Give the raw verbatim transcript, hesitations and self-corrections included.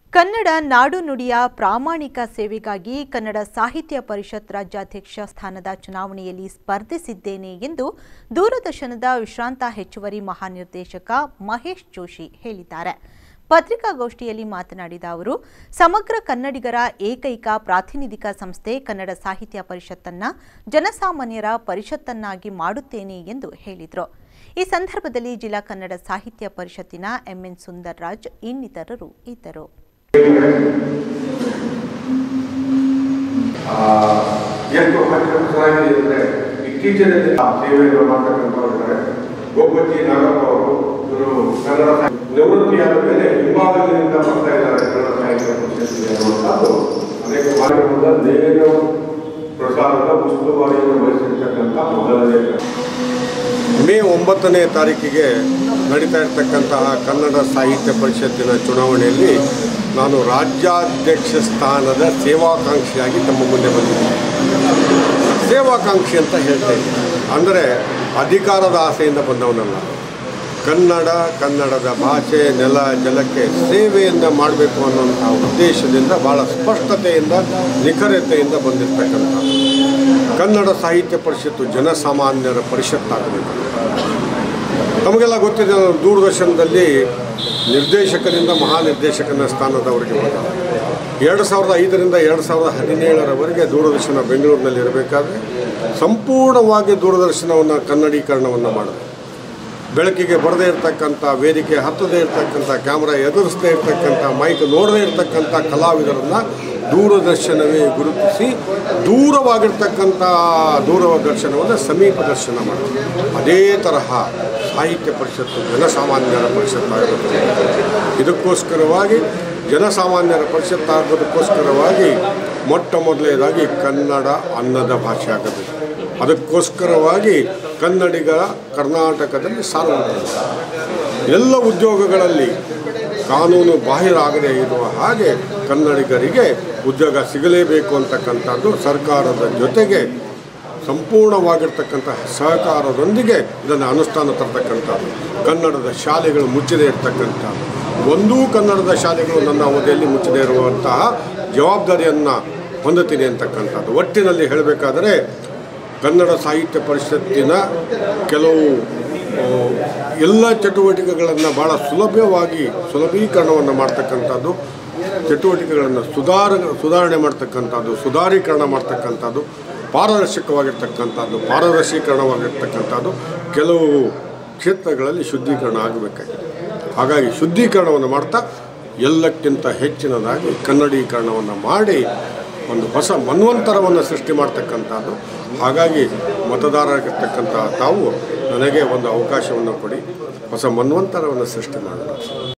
ಕನ್ನಡ ನಾಡು ನುಡಿಯ ಪ್ರಾಮಾಣಿಕ ಸೇವೆಗಾಗಿ ಕನ್ನಡ ಸಾಹಿತ್ಯ ಪರಿಷತ್ ರಾಜ್ಯಾಧ್ಯಕ್ಷ ಸ್ಥಾನದ ಚುನಾವಣೆಯಲ್ಲಿ ಸ್ಪರ್ಧಿಸಿದ್ದೇನೆ ಎಂದು ದೂರದರ್ಶನದ ವಿಶ್ರಾಂತ ಹೆಚ್ಚುವರಿ ಮಹಾನಿರ್ದೇಶಕ ಮಹೇಶ್ ಜೋಶಿ ಹೇಳಿದ್ದಾರೆ. ಪತ್ರಿಕಾಗೋಷ್ಠಿಯಲ್ಲಿ ಮಾತನಾಡಿದ ಅವರು, ಸಮಗ್ರ ಕನ್ನಡಿಗರ ಏಕೈಕ ಪ್ರಾತಿನಿಧಿಕ ಸಂಸ್ಥೆ ಕನ್ನಡ ಸಾಹಿತ್ಯ ಪರಿಷತ್ತನ್ನ ಜನಸಾಮಾನ್ಯರ ಪರಿಷತ್ತನ್ನಾಗಿ ಮಾಡುತ್ತೇನೆ ಎಂದು ಹೇಳಿದರು. ಈ ಸಂದರ್ಭದಲ್ಲಿ ಜಿಲ್ಲಾ ಕನ್ನಡ ಸಾಹಿತ್ಯ ಪರಿಷತ್ತಿನ ಎಂಎನ್ ಸುಂದರ್ರಾಜ್ ಇನ್ನಿತರರು ಇದ್ದರು. ಎಷ್ಟು ಹತ್ತಿರವಾಗಿ ಅಂದರೆ ಇತ್ತೀಚಿನ ಸೇವೆಯನ್ನು ಮಾಡ್ತಕ್ಕಂಥವ್ರು ಗೋಪತಿ ನಾಗಪ್ಪ ಅವರು ಇವರು ಕನ್ನಡ ನಿವೃತ್ತಿಯಾದ ಮೇಲೆ ಹಿಂಭಾಗದಿಂದ ಬರ್ತಾ ಇದ್ದಾರೆ. ಕನ್ನಡ ಸಾಹಿತ್ಯ ಪರಿಷತ್ತಿಗೆ ಅನ್ನುವಂಥದ್ದು ಅನೇಕ ಕಾರ್ಯಕ್ರಮದ ನೇರ ಪ್ರಸಾರದ ಉಸ್ತುವಾರಿಯನ್ನು ವಹಿಸಿರ್ತಕ್ಕಂಥ ಮೊದಲನೇ ಮೇ ಒಂಬತ್ತನೇ ತಾರೀಕಿಗೆ ನಡೀತಾ ಇರತಕ್ಕಂತಹ ಕನ್ನಡ ಸಾಹಿತ್ಯ ಪರಿಷತ್ತಿನ ಚುನಾವಣೆಯಲ್ಲಿ ನಾನು ರಾಜ್ಯಾಧ್ಯಕ್ಷ ಸ್ಥಾನದ ಸೇವಾಕಾಂಕ್ಷಿಯಾಗಿ ತಮ್ಮ ಮುಂದೆ ಬಂದಿದ್ದೆ. ಸೇವಾಕಾಂಕ್ಷಿ ಅಂತ ಹೇಳ್ತಾ ಇದ್ದೀನಿ ಅಂದರೆ ಅಧಿಕಾರದ ಆಸೆಯಿಂದ ಬಂದವನಲ್ಲ. ಕನ್ನಡ ಕನ್ನಡದ ಭಾಷೆ ನೆಲ ಜಲಕ್ಕೆ ಸೇವೆಯನ್ನು ಮಾಡಬೇಕು ಅನ್ನುವಂಥ ಉದ್ದೇಶದಿಂದ ಭಾಳ ಸ್ಪಷ್ಟತೆಯಿಂದ ನಿಖರತೆಯಿಂದ ಬಂದಿರತಕ್ಕಂಥ ಕನ್ನಡ ಸಾಹಿತ್ಯ ಪರಿಷತ್ತು ಜನಸಾಮಾನ್ಯರ ಪರಿಷತ್ತಾಗಬೇಕು. ನಮಗೆಲ್ಲ ಗೊತ್ತಿದೆ, ದೂರದರ್ಶನದಲ್ಲಿ ನಿರ್ದೇಶಕರಿಂದ ಮಹಾನಿರ್ದೇಶಕನ ಸ್ಥಾನದವರೆಗೆ ಬಂದ ಎರಡು ಸಾವಿರದ ಐದರಿಂದ ಎರಡು ಸಾವಿರದ ಹದಿನೇಳರವರೆಗೆ ದೂರದರ್ಶನ ಬೆಂಗಳೂರಿನಲ್ಲಿ ಇರಬೇಕಾದ್ರೆ ಸಂಪೂರ್ಣವಾಗಿ ದೂರದರ್ಶನವನ್ನು ಕನ್ನಡೀಕರಣವನ್ನು ಮಾಡಿದೆ. ಬೆಳಕಿಗೆ ಬರದೇ ಇರತಕ್ಕಂಥ, ವೇದಿಕೆ ಹತ್ತದೇ ಇರತಕ್ಕಂಥ, ಕ್ಯಾಮ್ರಾ ಎದುರಿಸದೇ ಇರತಕ್ಕಂಥ, ಮೈಕ್ ನೋಡದೇ ಇರತಕ್ಕಂಥ ಕಲಾವಿದರನ್ನು ದೂರದರ್ಶನವೇ ಗುರುತಿಸಿ ದೂರವಾಗಿರ್ತಕ್ಕಂಥ ದೂರದರ್ಶನವನ್ನು ಸಮೀಪ ದರ್ಶನ ಮಾಡಿದೆ. ಅದೇ ತರಹ ಸಾಹಿತ್ಯ ಪರಿಷತ್ತು ಜನಸಾಮಾನ್ಯರ ಪರಿಷತ್ತಾಗಬೇಕು. ಇದಕ್ಕೋಸ್ಕರವಾಗಿ ಜನಸಾಮಾನ್ಯರ ಪರಿಷತ್ತಾಗೋದಕ್ಕೋಸ್ಕರವಾಗಿ ಮೊಟ್ಟ ಮೊದಲನೇದಾಗಿ ಕನ್ನಡ ಅನ್ನದ ಭಾಷೆ ಆಗಬೇಕು. ಅದಕ್ಕೋಸ್ಕರವಾಗಿ ಕನ್ನಡಿಗರ ಕರ್ನಾಟಕದಲ್ಲಿ ಸಾರ್ವಜನಿಕ ಎಲ್ಲ ಉದ್ಯೋಗಗಳಲ್ಲಿ ಕಾನೂನು ಬಾಹಿರಾಗದೇ ಇರುವ ಹಾಗೆ ಕನ್ನಡಿಗರಿಗೆ ಉದ್ಯೋಗ ಸಿಗಲೇಬೇಕು ಅಂತಕ್ಕಂಥದ್ದು ಸರ್ಕಾರದ ಜೊತೆಗೆ ಸಂಪೂರ್ಣವಾಗಿರ್ತಕ್ಕಂಥ ಸಹಕಾರದೊಂದಿಗೆ ಇದನ್ನು ಅನುಷ್ಠಾನ ತರ್ತಕ್ಕಂಥದ್ದು. ಕನ್ನಡದ ಶಾಲೆಗಳು ಮುಚ್ಚದೇ ಇರತಕ್ಕಂಥದ್ದು, ಒಂದೂ ಕನ್ನಡದ ಶಾಲೆಗಳು ನನ್ನ ಅವಧಿಯಲ್ಲಿ ಮುಚ್ಚದೇ ಇರುವಂತಹ ಜವಾಬ್ದಾರಿಯನ್ನು ಹೊಂದುತ್ತೀನಿ ಅಂತಕ್ಕಂಥದ್ದು. ಒಟ್ಟಿನಲ್ಲಿ ಹೇಳಬೇಕಾದರೆ ಕನ್ನಡ ಸಾಹಿತ್ಯ ಪರಿಷತ್ತಿನ ಕೆಲವು ಎಲ್ಲ ಚಟುವಟಿಕೆಗಳನ್ನು ಭಾಳ ಸುಲಭವಾಗಿ ಸುಲಭೀಕರಣವನ್ನು ಮಾಡ್ತಕ್ಕಂಥದ್ದು, ಚಟುವಟಿಕೆಗಳನ್ನು ಸುಧಾರ ಸುಧಾರಣೆ ಮಾಡ್ತಕ್ಕಂಥದ್ದು, ಸುಧಾರೀಕರಣ ಮಾಡ್ತಕ್ಕಂಥದ್ದು, ಪಾರದರ್ಶಕವಾಗಿರ್ತಕ್ಕಂಥದ್ದು, ಪಾರದರ್ಶೀಕರಣವಾಗಿರ್ತಕ್ಕಂಥದ್ದು ಕೆಲವು ಕ್ಷೇತ್ರಗಳಲ್ಲಿ ಶುದ್ಧೀಕರಣ ಆಗಬೇಕಾಗಿದೆ. ಹಾಗಾಗಿ ಶುದ್ಧೀಕರಣವನ್ನು ಮಾಡ್ತಾ ಎಲ್ಲಕ್ಕಿಂತ ಹೆಚ್ಚಿನದಾಗಿ ಕನ್ನಡೀಕರಣವನ್ನು ಮಾಡಿ ಒಂದು ಹೊಸ ಮನ್ವಂತರವನ್ನು ಸೃಷ್ಟಿ ಮಾಡ್ತಕ್ಕಂಥದ್ದು. ಹಾಗಾಗಿ ಮತದಾರರಾಗಿರ್ತಕ್ಕಂಥ ತಾವು ನನಗೆ ಒಂದು ಅವಕಾಶವನ್ನು ಕೊಡಿ, ಹೊಸ ಮನ್ವಂತರವನ್ನು ಸೃಷ್ಟಿ ಮಾಡೋಣ.